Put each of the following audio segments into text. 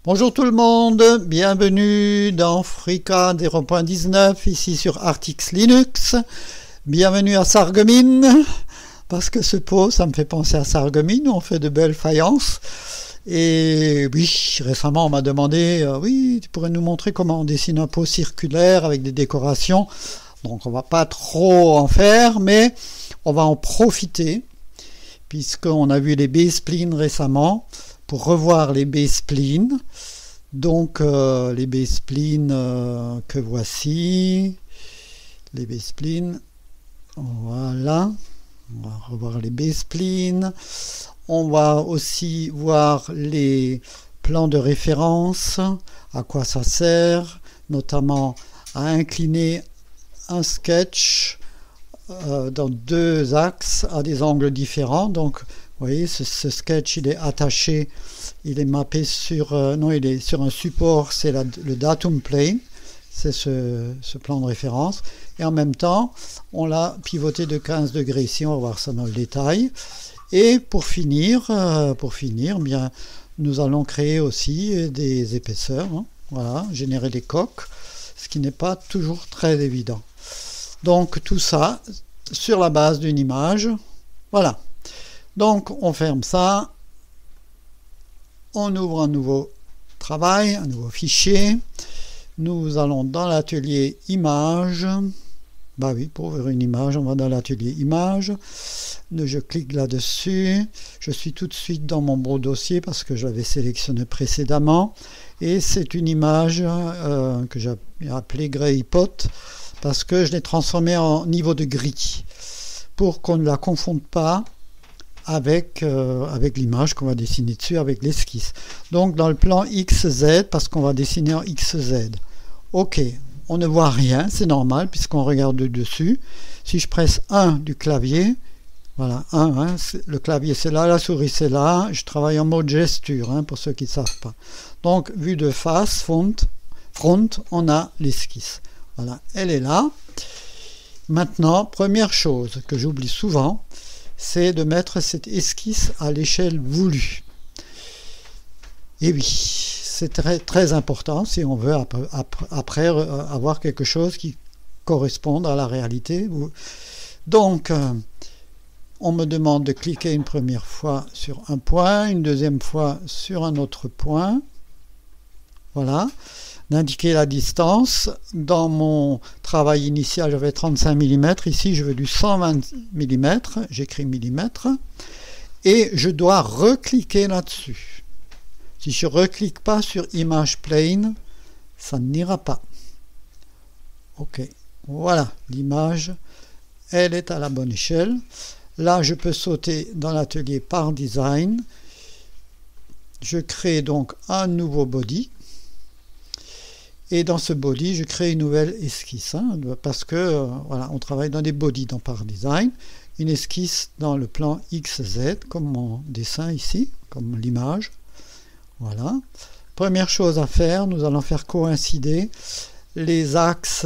Bonjour tout le monde, bienvenue dans Freecad 0.19 ici sur Artix Linux. Bienvenue à Sarreguemines, parce que ce pot ça me fait penser à Sarreguemines où on fait de belles faïences. Et oui, récemment on m'a demandé, oui, tu pourrais nous montrer comment on dessine un pot circulaire avec des décorations. Donc on va pas trop en faire, mais on va en profiter, puisqu'on a vu les B-splines récemment, pour revoir les B-splines. Donc les B-splines que voici, les B-splines, voilà, on va revoir les B-splines. On va aussi voir les plans de référence, à quoi ça sert, notamment à incliner un sketch dans deux axes à des angles différents. Donc vous voyez, ce sketch il est attaché, il est mappé sur non, il est sur un support, c'est le datum plane, c'est ce plan de référence, et en même temps on l'a pivoté de 15 degrés ici, on va voir ça dans le détail. Et pour finir, bien nous allons créer aussi des épaisseurs, hein, voilà, générer des coques, ce qui n'est pas toujours très évident. Donc tout ça sur la base d'une image, voilà. Donc on ferme ça, on ouvre un nouveau travail, un nouveau fichier. Nous allons dans l'atelier image. Bah oui, pour ouvrir une image, on va dans l'atelier image. Je clique là-dessus. Je suis tout de suite dans mon beau dossier parce que je l'avais sélectionné précédemment. Et c'est une image que j'ai appelée Grey Pot parce que je l'ai transformée en niveau de gris pour qu'on ne la confonde pas avec l'image qu'on va dessiner dessus, avec l'esquisse. Donc dans le plan XZ, parce qu'on va dessiner en XZ. Ok, on ne voit rien, c'est normal puisqu'on regarde dessus. Si je presse 1 du clavier, voilà, 1, hein, le clavier c'est là, la souris c'est là, je travaille en mode gesture, hein, pour ceux qui ne savent pas. Donc vue de face, front, on a l'esquisse. Voilà, elle est là. Maintenant, première chose que j'oublie souvent, c'est de mettre cette esquisse à l'échelle voulue. Et oui, c'est très, très important si on veut après avoir quelque chose qui corresponde à la réalité. Donc, on me demande de cliquer une première fois sur un point, une deuxième fois sur un autre point. Voilà. D'indiquer la distance. Dans mon travail initial, j'avais 35 mm. Ici, je veux du 120 mm. J'écris millimètres. Et je dois recliquer là-dessus. Si je ne reclique pas sur Image Plane, ça n'ira pas. Ok. Voilà. L'image, elle est à la bonne échelle. Là, je peux sauter dans l'atelier par Design. Je crée donc un nouveau body. Et dans ce body, je crée une nouvelle esquisse, hein, parce que voilà, on travaille dans des bodies dans Par Design. Une esquisse dans le plan XZ, comme mon dessin ici, comme l'image. Voilà. Première chose à faire, nous allons faire coïncider les axes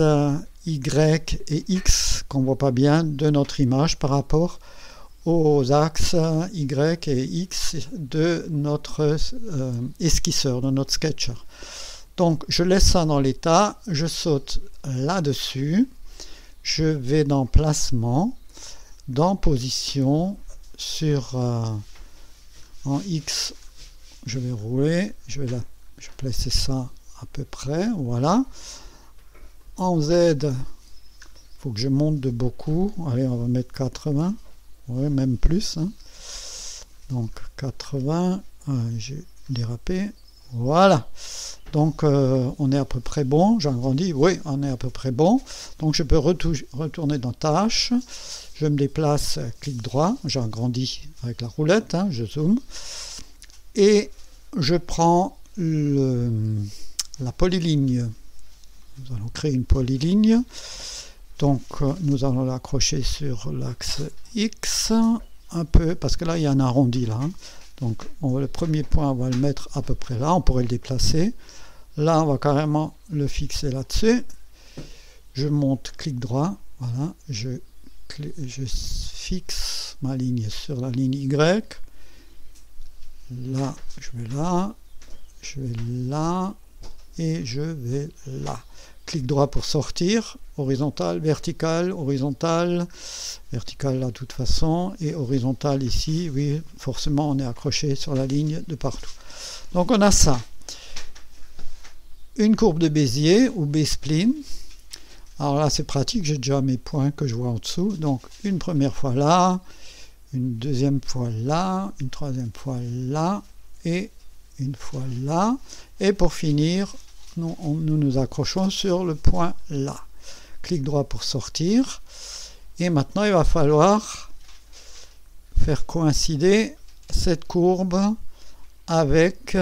Y et X, qu'on ne voit pas bien, de notre image par rapport aux axes Y et X de notre esquisseur, de notre sketcher. Donc je laisse ça dans l'état, je saute là-dessus, je vais dans placement, dans position, sur en X, je vais rouler, je vais placer ça à peu près, voilà. En Z, il faut que je monte de beaucoup, allez on va mettre 80, ouais, même plus, hein. Donc 80, j'ai dérapé, voilà. Donc on est à peu près bon, j'agrandis, oui, on est à peu près bon. Donc je peux retourner dans Tâches, je me déplace, clic droit, j'agrandis avec la roulette, hein, je zoome, et je prends la polyligne. Nous allons créer une polyligne, donc nous allons l'accrocher sur l'axe X, un peu, parce que là il y a un arrondi là, hein. Donc le premier point, on va le mettre à peu près là, on pourrait le déplacer. Là, on va carrément le fixer là-dessus. Je monte, clic droit, voilà, je fixe ma ligne sur la ligne Y. Là, je vais là, je vais là, et je vais là. Clic droit pour sortir, horizontal, vertical, horizontal, vertical là de toute façon, et horizontal ici, oui, forcément on est accroché sur la ligne de partout. Donc on a ça. Une courbe de Bézier ou B-spline. Alors là c'est pratique, j'ai déjà mes points que je vois en dessous. Donc une première fois là, une deuxième fois là, une troisième fois là, et une fois là. Et pour finir, nous nous accrochons sur le point là. Clic droit pour sortir. Et maintenant il va falloir faire coïncider cette courbe avec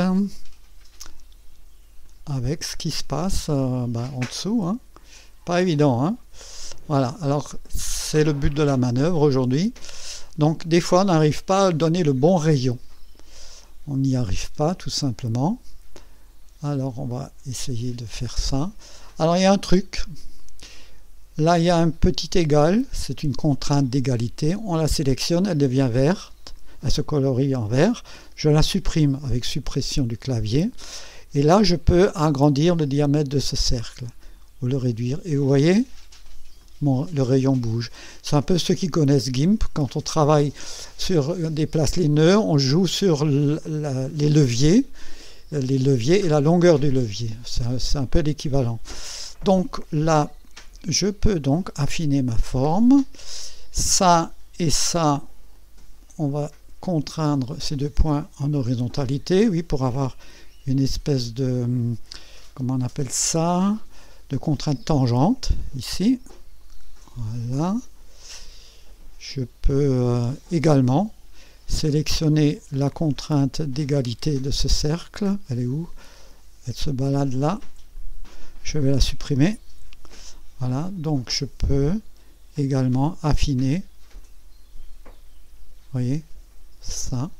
ce qui se passe en dessous, hein. Pas évident, hein. Voilà, alors c'est le but de la manœuvre aujourd'hui. Donc des fois on n'arrive pas à donner le bon rayon, on n'y arrive pas tout simplement. Alors on va essayer de faire ça. Alors il y a un truc, là il y a un petit égal, c'est une contrainte d'égalité, on la sélectionne, elle devient verte, elle se colorie en vert, je la supprime avec suppression du clavier, et là je peux agrandir le diamètre de ce cercle, ou le réduire, et vous voyez, bon, le rayon bouge. C'est un peu ceux qui connaissent GIMP, quand on travaille sur déplace les nœuds, on joue sur les leviers et la longueur du levier, c'est un peu l'équivalent. Donc là, je peux donc affiner ma forme, ça et ça, on va contraindre ces deux points en horizontalité, oui, pour avoir une espèce de, comment on appelle ça, de contrainte tangente, ici, voilà. Je peux également sélectionner la contrainte d'égalité de ce cercle, elle est où? Elle se balade là, je vais la supprimer, voilà, donc je peux également affiner, vous voyez, ça,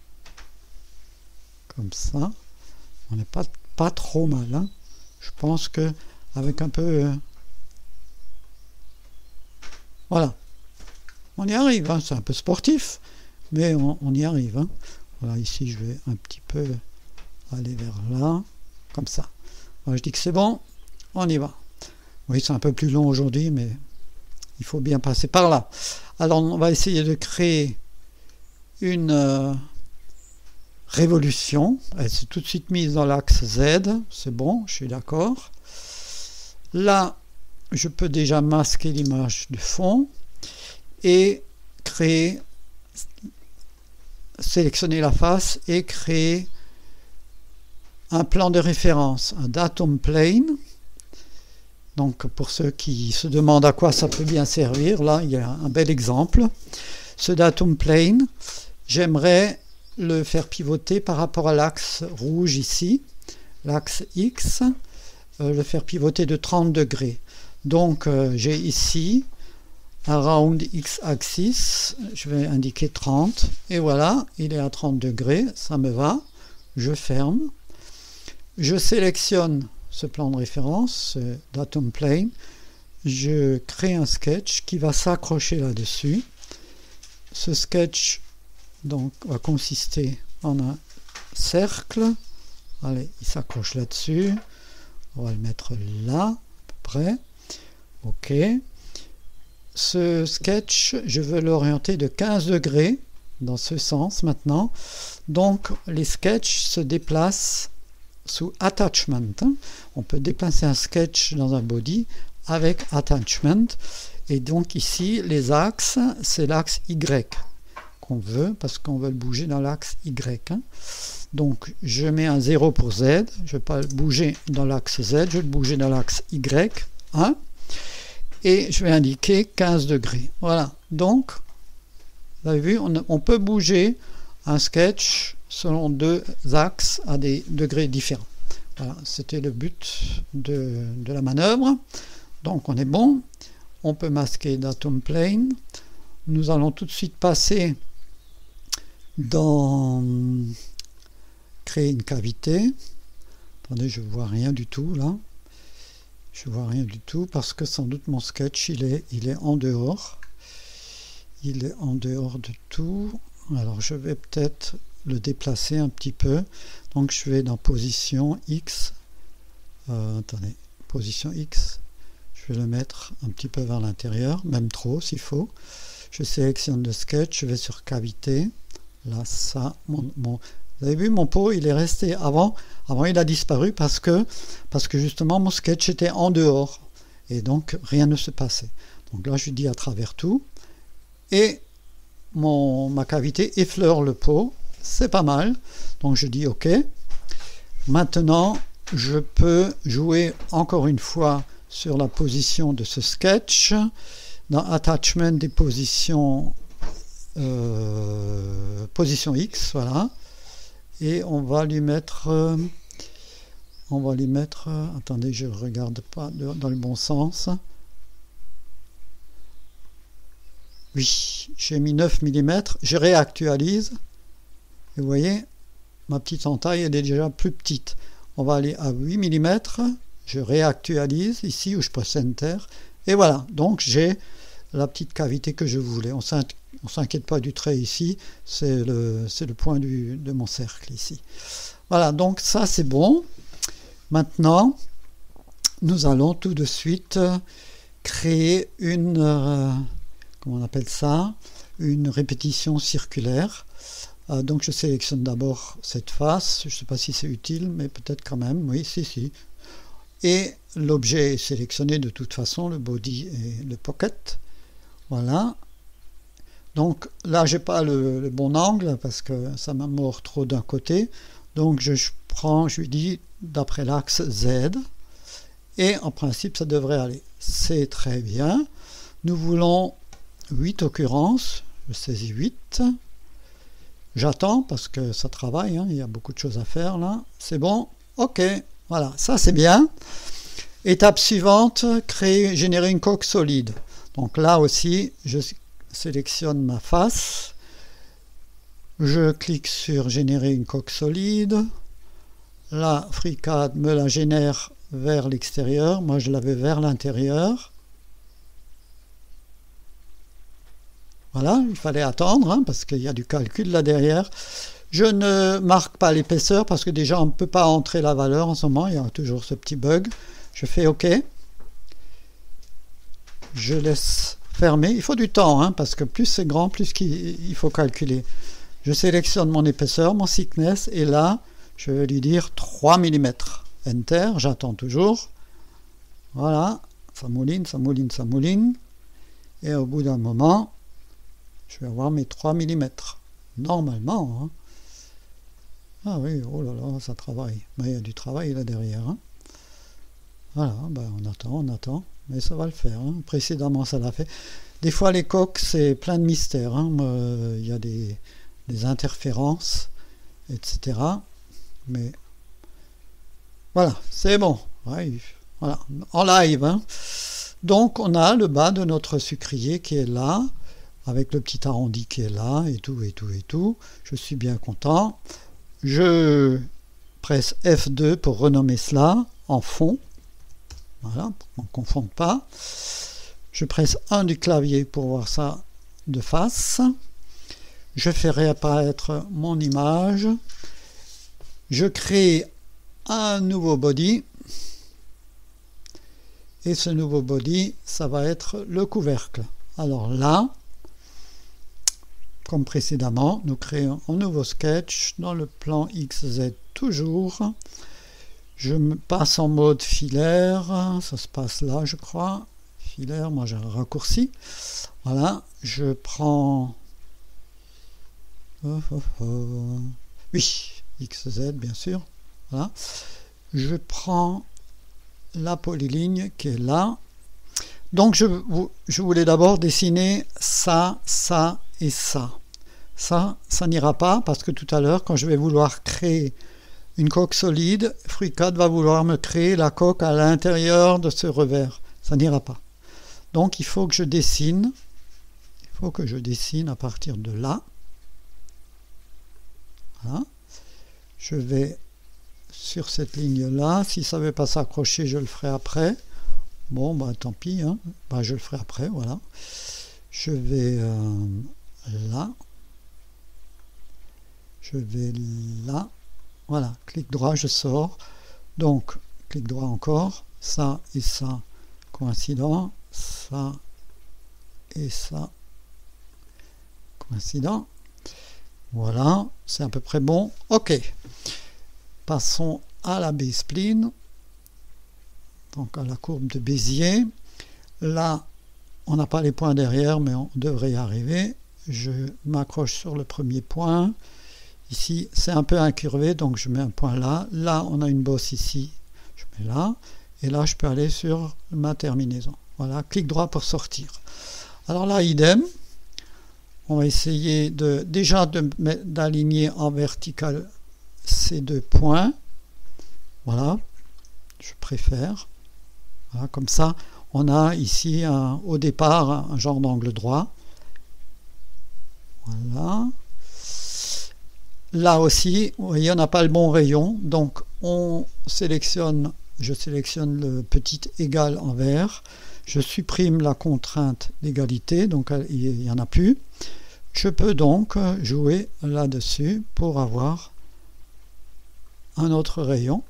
comme ça, on n'est pas trop mal, hein. Je pense que avec un peu, voilà, on y arrive, hein. C'est un peu sportif, mais on y arrive, hein. Voilà, ici je vais un petit peu aller vers là, comme ça. Alors, je dis que c'est bon, on y va. Oui, c'est un peu plus long aujourd'hui, mais il faut bien passer par là. Alors on va essayer de créer une révolution. Elle s'est tout de suite mise dans l'axe Z, c'est bon, je suis d'accord. Là, je peux déjà masquer l'image du fond et créer, sélectionner la face et créer un plan de référence, un datum plane. Donc pour ceux qui se demandent à quoi ça peut bien servir, là il y a un bel exemple. Ce datum plane, j'aimerais le faire pivoter par rapport à l'axe rouge ici, l'axe X, le faire pivoter de 30 degrés. Donc j'ai ici around X axis, je vais indiquer 30, et voilà, il est à 30 degrés, ça me va, je ferme, je sélectionne ce plan de référence, ce datum plane, je crée un sketch qui va s'accrocher là-dessus. Ce sketch donc va consister en un cercle, allez, il s'accroche là-dessus, on va le mettre là, à peu près, ok. Ce sketch, je veux l'orienter de 15 degrés, dans ce sens maintenant, donc les sketchs se déplacent sous attachment, hein. On peut déplacer un sketch dans un body avec attachment, et donc ici les axes, c'est l'axe Y qu'on veut, parce qu'on veut le bouger dans l'axe Y, hein. Donc je mets un 0 pour Z, je ne vais pas le bouger dans l'axe Z, je vais le bouger dans l'axe Y, hein, et je vais indiquer 15 degrés. Voilà, donc vous avez vu, on peut bouger un sketch selon deux axes à des degrés différents. Voilà, c'était le but de la manœuvre. Donc on est bon, on peut masquer datum plane. Nous allons tout de suite passer dans créer une cavité. Attendez, je ne vois rien du tout là. Je ne vois rien du tout parce que sans doute mon sketch il est en dehors. Il est en dehors de tout. Alors je vais peut-être le déplacer un petit peu. Donc je vais dans position X. Attendez, position X. Je vais le mettre un petit peu vers l'intérieur, même trop s'il faut. Je sélectionne le sketch, je vais sur cavité. Là, ça, vous avez vu, mon pot, il est resté avant il a disparu parce que justement mon sketch était en dehors. Et donc rien ne se passait. Donc là, je dis à travers tout. Et ma cavité effleure le pot. C'est pas mal. Donc je dis OK. Maintenant, je peux jouer encore une fois sur la position de ce sketch. Dans Attachment des positions, position X, voilà. Et on va lui mettre, attendez, je ne regarde pas dans le bon sens. Oui, j'ai mis 9 mm, je réactualise. Et vous voyez, ma petite entaille, elle est déjà plus petite. On va aller à 8 mm, je réactualise ici où je presse Enter. Et voilà, donc j'ai la petite cavité que je voulais. On ne s'inquiète pas du trait ici, c'est le point de mon cercle ici. Voilà, donc ça c'est bon. Maintenant, nous allons tout de suite créer une, comment on appelle ça, une répétition circulaire. Donc je sélectionne d'abord cette face, je ne sais pas si c'est utile, mais peut-être quand même, oui, si. Et l'objet est sélectionné de toute façon, le body et le pocket. Voilà. Donc là, j'ai pas le bon angle parce que ça m'a mord trop d'un côté. Donc je lui dis d'après l'axe Z. Et en principe, ça devrait aller. C'est très bien. Nous voulons 8 occurrences. Je saisis 8. J'attends parce que ça travaille. Il y a beaucoup de choses à faire là. C'est bon. OK. Voilà. Ça, c'est bien. Étape suivante, générer une coque solide. Donc là aussi, je sélectionne ma face, je clique sur générer une coque solide, là FreeCAD me la génère vers l'extérieur, moi je l'avais vers l'intérieur. Voilà, il fallait attendre parce qu'il y a du calcul là derrière. Je ne marque pas l'épaisseur parce que déjà on ne peut pas entrer la valeur en ce moment, il y a toujours ce petit bug. Je fais OK. Je laisse fermer. Il faut du temps, parce que plus c'est grand, plus il faut calculer. Je sélectionne mon épaisseur, mon thickness, et là, je vais lui dire 3 mm. Enter, j'attends toujours. Voilà, ça mouline. Et au bout d'un moment, je vais avoir mes 3 mm. Normalement. Ah oui, oh là là, ça travaille. Mais il y a du travail là derrière. Voilà, on attend. Mais ça va le faire. Précédemment, ça l'a fait. Des fois, les coques, c'est plein de mystères. Il y a des interférences, etc. Mais voilà, c'est bon. Ouais, voilà, en live. Donc, on a le bas de notre sucrier qui est là, avec le petit arrondi qui est là, et tout. Je suis bien content. Je presse F2 pour renommer cela en fond. Voilà, pour qu'on ne confonde pas. Je presse 1 du clavier pour voir ça de face. Je fais réapparaître mon image. Je crée un nouveau body. Et ce nouveau body, ça va être le couvercle. Alors là, comme précédemment, nous créons un nouveau sketch dans le plan XZ toujours. Je me passe en mode filaire, ça se passe là je crois, filaire, moi j'ai un raccourci, voilà, je prends, oui, XZ bien sûr, voilà, je prends la polyligne qui est là, donc je voulais d'abord dessiner ça et ça, ça n'ira pas parce que tout à l'heure quand je vais vouloir créer une coque solide, FreeCAD va vouloir me créer la coque à l'intérieur de ce revers. Ça n'ira pas. Donc il faut que je dessine. À partir de là. Voilà. Je vais sur cette ligne-là. Si ça ne veut pas s'accrocher, je le ferai après. Bon, tant pis. Je le ferai après, voilà. Je vais là. je vais là, voilà, clic droit, je sors, donc clic droit encore, ça et ça coïncident, ça et ça coïncident, voilà, c'est à peu près bon. Ok, passons à la B-spline, donc à la courbe de Bézier. Là on n'a pas les points derrière, mais on devrait y arriver. Je m'accroche sur le premier point. Ici, c'est un peu incurvé, donc je mets un point là. Là, on a une bosse ici. Je mets là. Et là, je peux aller sur ma terminaison. Voilà, clic droit pour sortir. Alors là, idem. On va essayer déjà d'aligner en vertical ces deux points. Voilà, je préfère. Voilà, comme ça, on a ici au départ un genre d'angle droit. Voilà. Là aussi, vous voyez, on n'a pas le bon rayon, donc je sélectionne le petit égal en vert, je supprime la contrainte d'égalité, donc il n'y en a plus. Je peux donc jouer là-dessus pour avoir un autre rayon.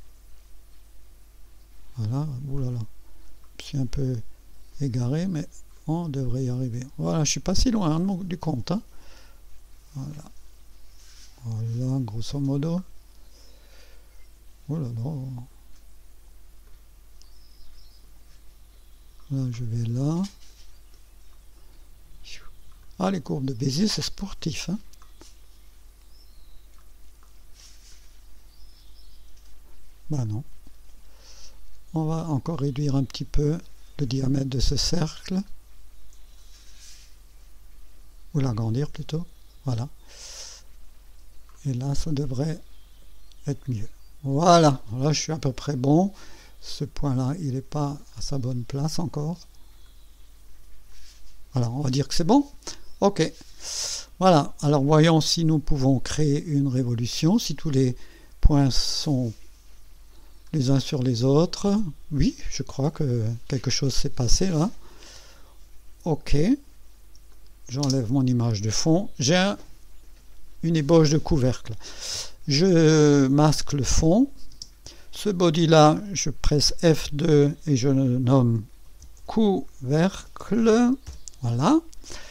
Voilà, oulala, je suis un peu égaré, mais on devrait y arriver. Voilà, je suis pas si loin du compte. Hein. Voilà. Voilà, grosso modo. Oh là là. Là, je vais là. Ah, les courbes de Bézier, c'est sportif. Hein. Ben non. On va encore réduire un petit peu le diamètre de ce cercle. Ou l'agrandir plutôt. Voilà. Et là, ça devrait être mieux. Voilà. Là, je suis à peu près bon. Ce point-là, il n'est pas à sa bonne place encore. Voilà, on va dire que c'est bon. Ok. Voilà. Alors, voyons si nous pouvons créer une révolution. Si tous les points sont les uns sur les autres. Oui, je crois que quelque chose s'est passé là. Ok. J'enlève mon image de fond. J'ai une ébauche de couvercle. Je masque le fond. Ce body là, je presse F2 et je le nomme couvercle. Voilà.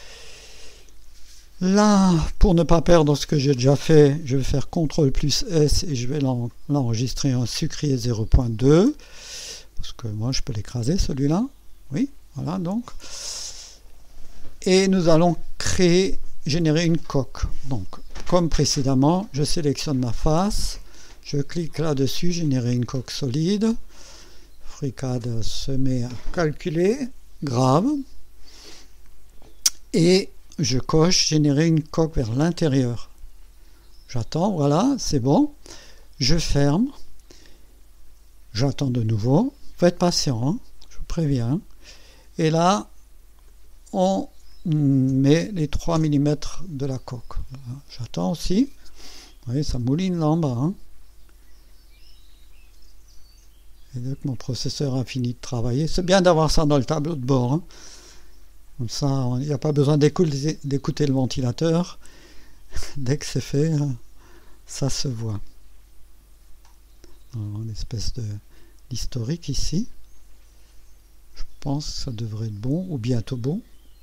Là, pour ne pas perdre ce que j'ai déjà fait, je vais faire CTRL plus S et je vais l'enregistrer en sucrier 0.2. Parce que moi, je peux l'écraser celui-là. Oui, voilà donc. Et nous allons générer une coque. Donc, comme précédemment, je sélectionne ma face. Je clique là-dessus, générer une coque solide. FreeCAD se met à calculer, grave. Et je coche générer une coque vers l'intérieur. J'attends, voilà, c'est bon. Je ferme. J'attends de nouveau. Faites patient, hein, je vous préviens. Et là, on met les 3 mm de la coque. Voilà. J'attends aussi. Vous voyez, ça mouline là en bas. Hein. Et dès que mon processeur a fini de travailler, c'est bien d'avoir ça dans le tableau de bord. Hein. Comme ça, il n'y a pas besoin d'écouter le ventilateur. Dès que c'est fait, ça se voit. Une espèce d'historique ici. Je pense que ça devrait être bon, ou bientôt bon.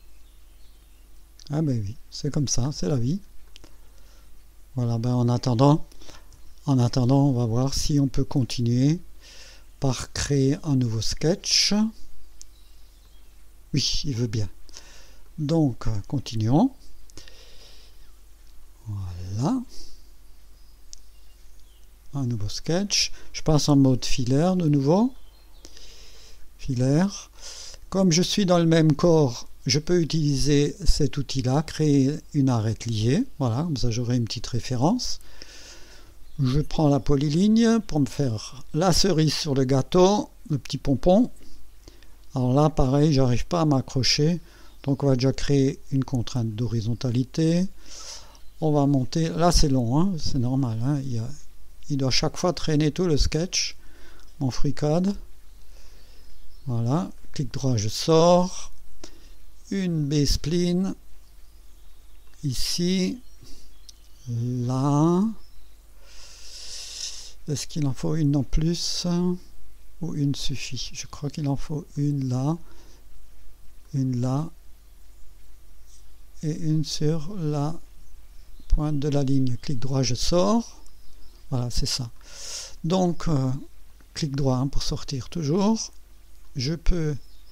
Ah ben oui, c'est comme ça, c'est la vie. Voilà, ben en attendant, on va voir si on peut continuer par créer un nouveau sketch. Oui, il veut bien. Donc, continuons. Voilà. Un nouveau sketch. Je passe en mode filaire de nouveau. Filaire. Comme je suis dans le même corps, je peux utiliser cet outil-là, créer une arête liée. Voilà, comme ça j'aurai une petite référence. Je prends la polyligne pour me faire la cerise sur le gâteau, le petit pompon. Alors là, pareil, j'arrive pas à m'accrocher. Donc on va déjà créer une contrainte d'horizontalité. On va monter. Là, c'est long, hein, c'est normal. Hein, il doit chaque fois traîner tout le sketch. Mon FreeCAD. Voilà. Clic droit, je sors. Une B-spline. Ici. là. Est-ce qu'il en faut une en plus ou une suffit? Je crois qu'il en faut une là et une sur la pointe de la ligne. Clic droit, je sors. Voilà, c'est ça. Donc, clic droit pour sortir toujours. Je peux...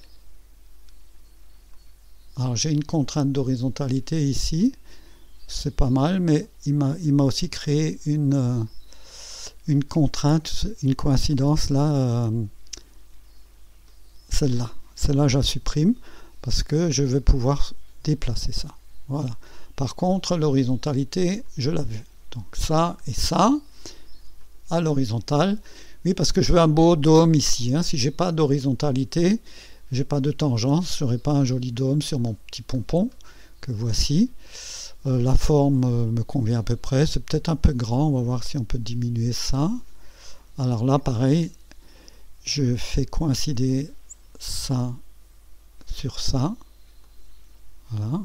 Alors, j'ai une contrainte d'horizontalité ici. C'est pas mal, mais il m'a aussi créé une contrainte, une coïncidence là. Celle-là. Celle-là, je la supprime parce que je vais pouvoir déplacer ça. Voilà. Par contre, l'horizontalité, je l'ai vue. Donc, ça et ça, à l'horizontale. Oui, parce que je veux un beau dôme ici. Hein. Si j'ai pas d'horizontalité, j'ai pas de tangence, j'aurai pas un joli dôme sur mon petit pompon que voici. La forme me convient à peu près. C'est peut-être un peu grand. On va voir si on peut diminuer ça. Alors là, pareil, je fais coïncider ça sur ça. Voilà.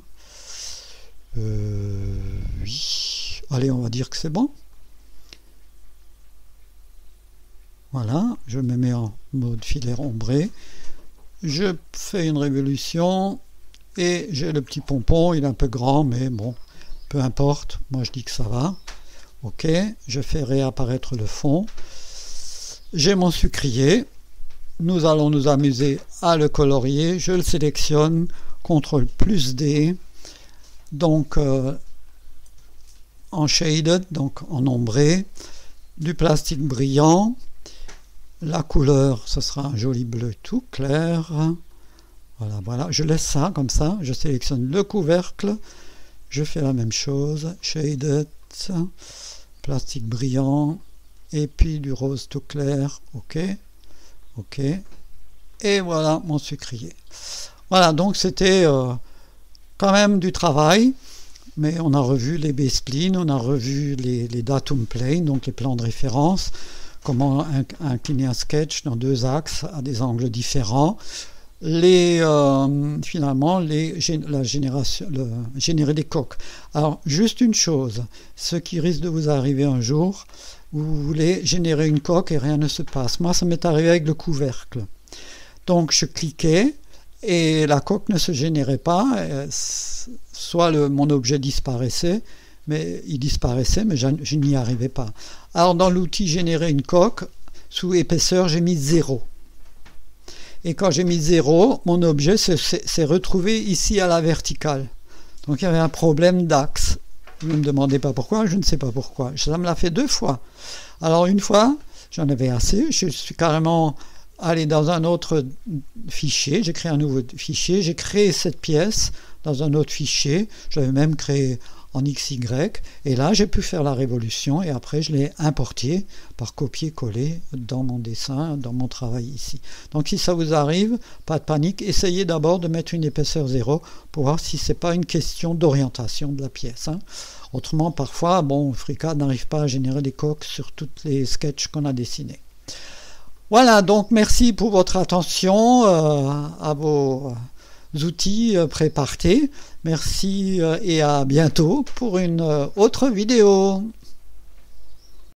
Oui. Allez, on va dire que c'est bon. Voilà, je me mets en mode filaire ombré. Je fais une révolution et j'ai le petit pompon. Il est un peu grand, mais bon, peu importe. Moi, je dis que ça va. Ok, je fais réapparaître le fond. J'ai mon sucrier. Nous allons nous amuser à le colorier. Je le sélectionne. CTRL plus D. Donc, en shaded, donc en ombré. Du plastique brillant. La couleur, ce sera un joli bleu tout clair. Voilà, voilà. Je laisse ça comme ça. Je sélectionne le couvercle. Je fais la même chose. Shaded, plastique brillant. Et puis du rose tout clair. OK. OK. Et voilà mon sucrier. Voilà, donc c'était quand même du travail. Mais on a revu les B-splines, on a revu les datum planes, donc les plans de référence. Comment incliner un sketch dans deux axes à des angles différents. Finalement, générer des coques. Alors, juste une chose, ce qui risque de vous arriver un jour, vous voulez générer une coque et rien ne se passe. Moi, ça m'est arrivé avec le couvercle. Donc, je cliquais et la coque ne se générait pas. Soit mon objet disparaissait, mais je n'y arrivais pas. Alors dans l'outil générer une coque, sous épaisseur, j'ai mis 0. Et quand j'ai mis 0, mon objet s'est retrouvé ici à la verticale. Donc il y avait un problème d'axe. Ne me demandez pas pourquoi, je ne sais pas pourquoi. Ça me l'a fait 2 fois. Alors une fois, j'en avais assez, je suis carrément allé dans un autre fichier, j'ai créé un nouveau fichier, j'ai créé cette pièce dans un autre fichier, j'avais même créé en XY, et là j'ai pu faire la révolution et après je l'ai importé par copier-coller dans mon dessin, dans mon travail ici. Donc si ça vous arrive, pas de panique, essayez d'abord de mettre une épaisseur 0 pour voir si c'est pas une question d'orientation de la pièce. Hein. Autrement, parfois, bon, FreeCAD n'arrive pas à générer des coques sur toutes les sketchs qu'on a dessinés. Voilà, donc merci pour votre attention à vos outils préparés. Merci et à bientôt pour une autre vidéo.